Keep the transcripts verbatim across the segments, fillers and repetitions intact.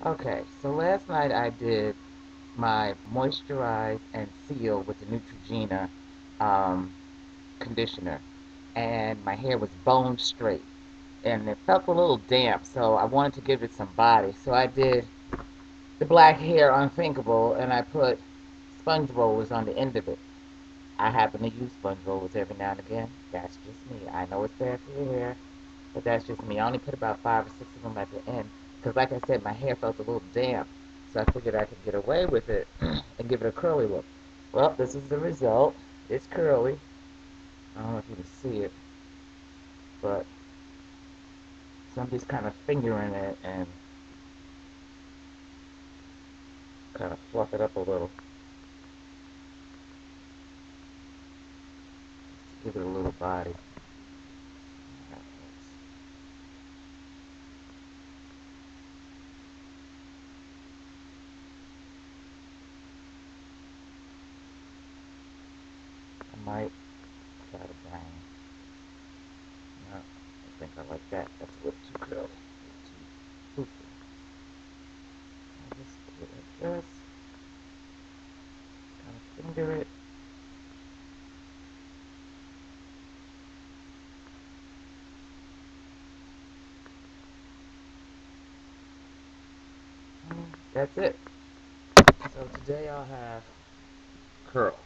Okay, so last night I did my moisturize and seal with the Neutrogena um, conditioner, and my hair was bone straight, and it felt a little damp, so I wanted to give it some body. So I did the black hair unthinkable, and I put sponge rollers on the end of it. I happen to use sponge rollers every now and again. That's just me. I know it's bad for your hair, but that's just me. I only put about five or six of them at the end because, like I said, my hair felt a little damp. So I figured I could get away with it and give it a curly look. Well, this is the result. It's curly. I don't know if you can see it, but so I'm just kind of fingering it and kind of fluff it up a little. Give it a little body. I might try to bang. No, I think I like that. That's a little too curly. A little too poofy. I'll just do it like this. Kind of finger it. And that's it. So today I'll have curls.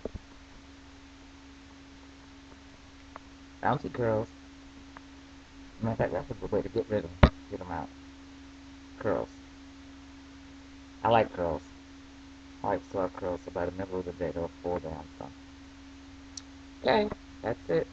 Bouncy curls. Matter of fact, that's a good way to get rid of them. Get them out. Curls. I like curls. I like soft curls, so by the middle of the day they'll fall down some. Okay, that's it.